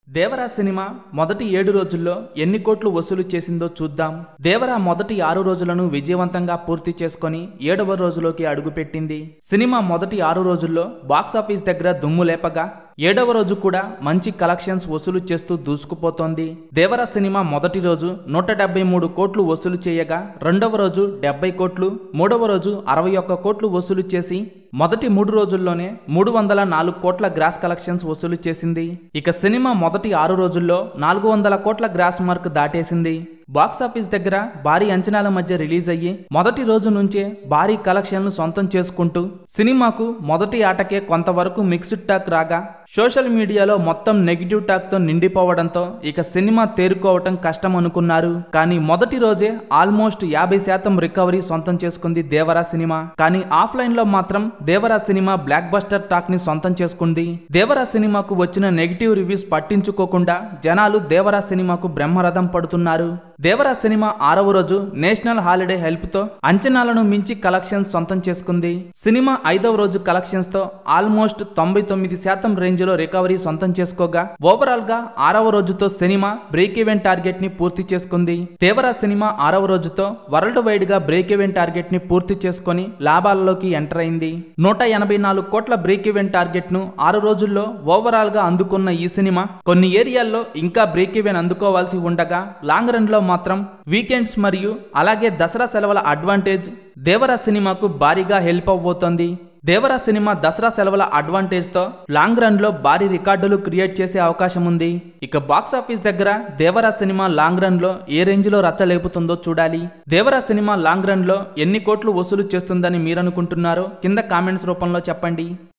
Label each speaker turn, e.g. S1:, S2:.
S1: Devara cinema మొదటి 7 రోజుల్లో ఎన్ని కోట్లు వసూలు చేసిందో చూద్దాం. దేవరా మొదటి 6 రోజులను విజయవంతంగా పూర్తి చేసుకొని 7వ రోజులోకి అడుగుపెట్టింది. సినిమా మొదటి 6 రోజుల్లో బాక్సాఫీస్ దగ్గర దుమ్ము లేపగా 7వ రోజు కూడా మంచి కలెక్షన్స్ వసూలు చేస్తూ దూసుకుపోతోంది. దేవరా సినిమా మొదటి రోజు 173 కోట్లు వసూలు చేయగా, రెండవ రోజు 70 కోట్లు, మూడవ రోజు 61 కోట్లు వసూలు చేసి మొదటి 3 రోజుల్లోనే 304 కోట్ల గ్రాస్ కలెక్షన్స్ వసూలు చేసింది. ఇక సినిమా మొదటి 6 రోజుల్లో 400 కోట్ల గ్రాస్ మార్క్ దాటేసింది. బాక్సాఫీస్ దగ్గర భారీ అంచనాల మధ్య రిలీజ్ అయ్యి మొదటి రోజు నుంచే భారీ కలెక్షన్లు సొంతం చేసుకుంటూ సినిమాకు మొదటి ఆటకే కొంతవరకు మిక్స్డ్ టాక్ రాగా, సోషల్ మీడియాలో మొత్తం నెగిటివ్ టాక్ తో నిండిపోవడంతో ఇక సినిమా తేరుకోవటం కష్టం అనుకున్నారు. కానీ మొదటి రోజే ఆల్మోస్ట్ 50% రికవరీ సొంతం చేసుకుంది దేవరా సినిమా. కానీ ఆఫ్లైన్ లో మాత్రం దేవరా సినిమా బ్లాక్ బస్టర్ టాక్ ని సొంతం చేసుకుంది. దేవరా సినిమాకు వచ్చిన నెగిటివ్ రివ్యూస్ పట్టించుకోకుండా జనాలు దేవరా సినిమాకు బ్రహ్మరథం పడుతున్నారు. దేవరా సినిమా 6వ రోజు నేషనల్ హాలిడే హెల్ప్ తో అంచనాలను మించి కలెక్షన్స్ సొంతం చేసుకుంది. సినిమా 5వ రోజు కలెక్షన్స్ తో ఆల్మోస్ట్ 99% రేంజ్ లో రికవరీ సొంతం చేసుకోగా, ఓవరాల్ గా 6వ రోజుతో సినిమా బ్రేక్ ఈవెన్ టార్గెట్ ని పూర్తి చేసుకుంది. దేవరా సినిమా 6వ రోజుతో వరల్డ్ వైడ్ గా బ్రేక్ ఈవెన్ టార్గెట్ ని పూర్తి చేసుకుని లాభాలలోకి ఎంటర్ అయింది. 184 కోట్ల బ్రేక్ ఈవెన్ టార్గెట్ ను 6 రోజుల్లో ఓవరాల్ గా అందుకున్న ఈ సినిమా కొన్ని ఏరియాల్లో ఇంకా బ్రేక్ ఈవెన్ అందుకోవాల్సి ఉండగా, లాంగ్ రన్ లో మాత్రం వీకెండ్స్ మరియు అలాగే దసరా సెలవుల అడ్వాంటేజ్ దేవరా సినిమాకు భారీగా హెల్ప్ అవబోతోంది. దేవరా సినిమా దసరా సెలవుల అడ్వాంటేజ్ తో లాంగ్ రన్ లో భారీ రికార్డులు క్రియేట్ చేసే అవకాశం ఉంది. ఇక బాక్సాఫీస్ దగ్గర దేవరా సినిమా లాంగ్ రన్ లో ఏ రేంజ్ లో రచ్చలేపుతుందో చూడాలి. దేవరా సినిమా లాంగ్ రన్ లో ఎన్ని కోట్లు వసూలు చేస్తుందని మీరనుకుంటున్నారో కింద కామెంట్స్ రూపంలో చెప్పండి.